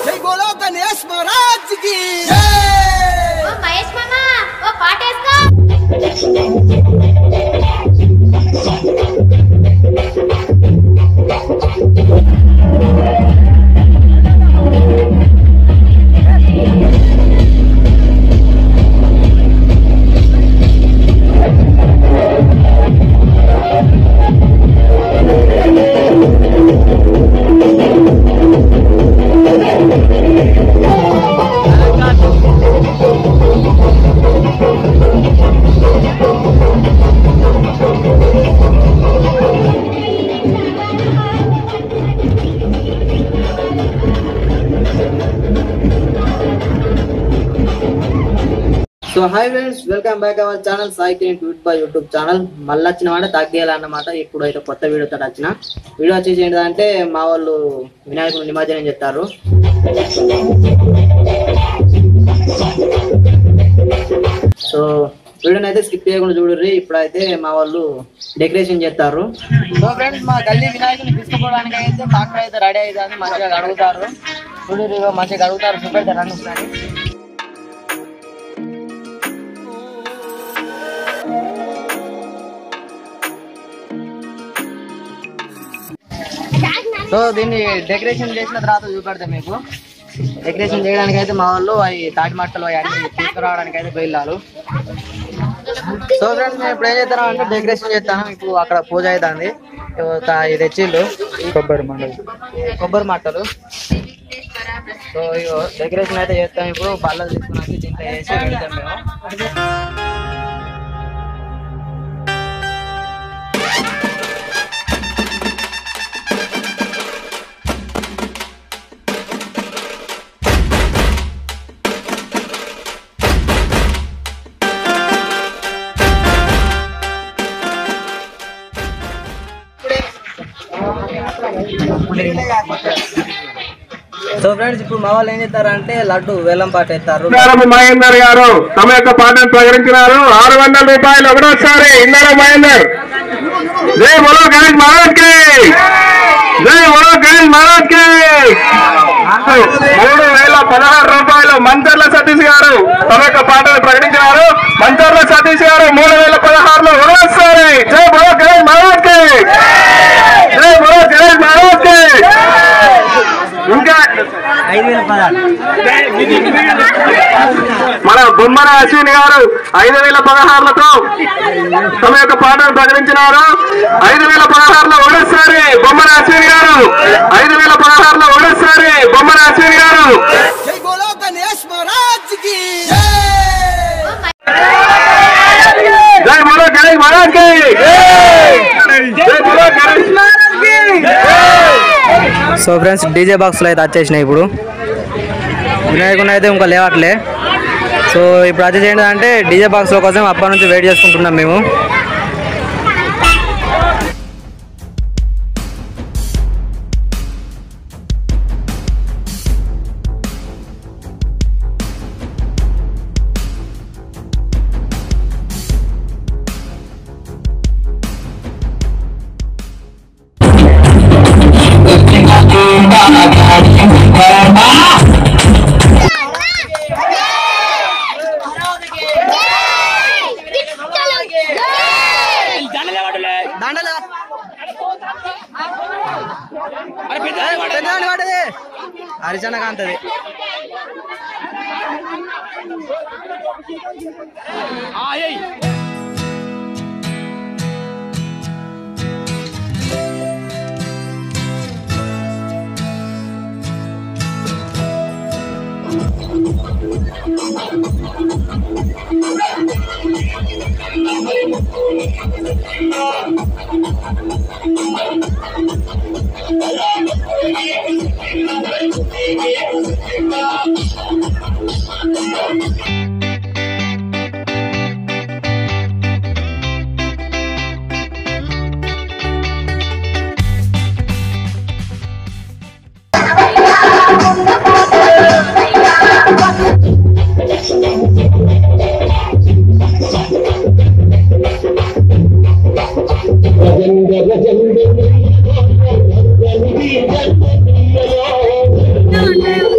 जय बोलो गणेश महाराज की जय। ओ महेश मामा वो पाटेस्को so hi friends, welcome back our channel SaiKiran YouTube channel. మళ్ళీ వచ్చిన మాట తగ్గేయాలన్నమాట. ఇప్పుడు అయితే కొత్త వీడియోతో వచ్చిన వీడియో వచ్చేసి ఏంటంటే మా వాళ్ళు వినాయకుడు నిమజ్జనం చేస్తారు. సో వీడియోని అయితే స్కిప్ చేయకుండా చూడర్రి. ఇప్పుడైతే మా వాళ్ళు డెకరేషన్ చేస్తారు. సో ఫ్రెండ్స్, మా గల్లీ వినాయకుడిని తీసుకుపోవడానికి అయితే ట్రాక్టర్ అయితే రెడీ అవుతుంది. మంచిగా అడుగుతారు చూడర్రి, మంచిగా అడుగుతారు. చూపెడతారు అనుకుంటాను. సో దీన్ని డెకరేషన్ చేసిన తర్వాత చూపెడతాం మీకు. డెకరేషన్ చేయడానికి అయితే మా వాళ్ళు అవి తాటి మట్టలు అన్ని తీసుకురావడానికి అయితే బయలుదేరారు. సో ఫ్రెండ్స్, మేము ఇప్పుడు ఏం చేస్తాం అంటే డెకరేషన్ చేస్తాను. ఇప్పుడు అక్కడ పూజ అవుతుంది. ఇది తెచ్చిళ్ళు కొబ్బరి మట్టలు. సో డెకరేషన్ అయితే చేస్తాం. ఇప్పుడు బల్లలు తీసుకుని దీంట్లో వేసి వెళ్తాం మేము. సో ఫ్రెండ్స్, ఇప్పుడు మా వాళ్ళు ఏం చేస్తారంటే లడ్డు వేలం పాట వేస్తారు. మహేందర్ గారు తమ యొక్క పాటను ప్రకటించినారు. 600 రూపాయలు ఒకటోసారి ఇందర మహేందర్. జై బోలో గణేష్ మహారాజ్ కి జై బోలో గణేష్ మహారాజ్ కి. 3016 రూపాయలు మంచర్ల సతీష్ గారు తమ యొక్క పాటను ప్రకటించినారు. మంచర్ల సతీష్ గారు 3016లో ఒకటోసారి. జై బోలో గణేష్ మహారాజ్ కి జై బోలో గణేష్ మహారాజ్ కి. ఇంకా మన బొమ్మన అశ్విని గారు 5016లతో తమ యొక్క పాటను ప్రకటించినారు. 5016లో ఒకసారి బొమ్మన అశ్విని గారు. 5016లో ఒకసారి బొమ్మన అశ్విని గారు. जय बोलो गणेश महाराज की జై బోలో గణేష్ మహారాజ్ కి జై బోలో గణేష్ మహారాజ్ కి. సో ఫ్రెండ్స్, డీజే బాక్స్లో అయితే వచ్చేసినాయి. ఇప్పుడు వినాయకుని అయితే ఇంకా లేవట్లే. సో ఇప్పుడు వచ్చేసి ఏంటంటే డీజే బాక్స్లో కోసం అప్పటి నుంచి వెయిట్ చేసుకుంటున్నాం మేము. హరిచన కాంతది. No.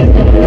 చేస్తారు.